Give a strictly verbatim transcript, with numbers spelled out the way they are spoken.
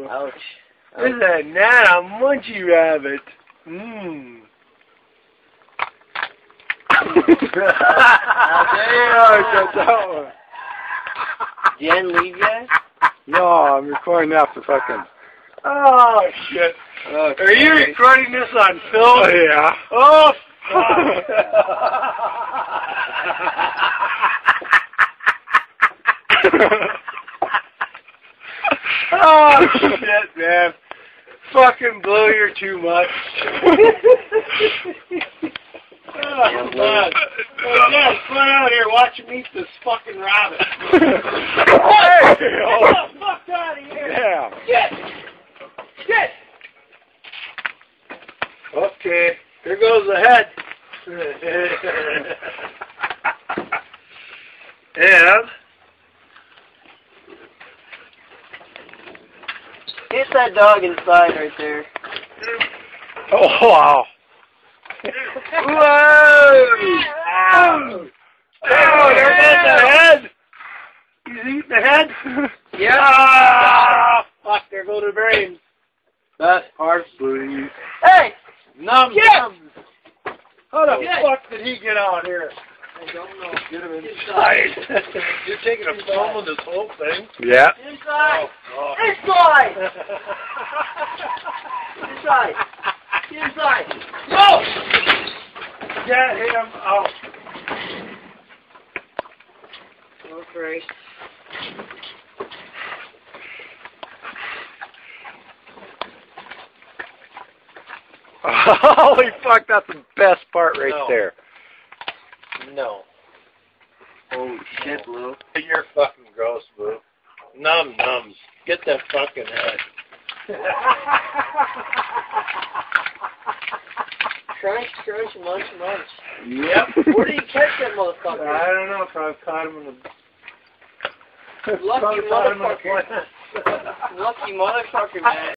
Ouch. This is a nana munchy rabbit. Mmm. Jen, leave yet? No, I'm recording after fucking. Oh shit! Okay. Are you recording this on film? Oh, yeah. Oh fuck! Oh shit, man! Fucking Blue, you're too much. Oh, come on. Oh, yeah, come on out here, watch him eat this fucking rabbit. Hey! Get the fuck out of here! Yeah. Get! Get! Okay, here goes the head. And Hit that dog inside right there. oh wow. Whoa! Ow! Oh, there goes the head! He's eating the head? Yeah. Ah, fuck, there go the brains. That part, please. Hey! Num Yes! nums. How the Yes! fuck did he get out here? I don't know. Get him inside. You're taking a film of this whole thing? Yeah. Inside! Oh, Inside! Inside! Inside! No! Get him out. Oh, Christ. Holy fuck, that's the best part right No. there. No. Oh, shit, Blue. You're fucking gross, Blue. Num nums. Get that fucking head. Crunch, crunch, munch, munch. Yep. Where did you catch that motherfucker? I don't know if I've caught him in the... Lucky Probably caught him in the motherfucker. plant. Lucky motherfucker, man.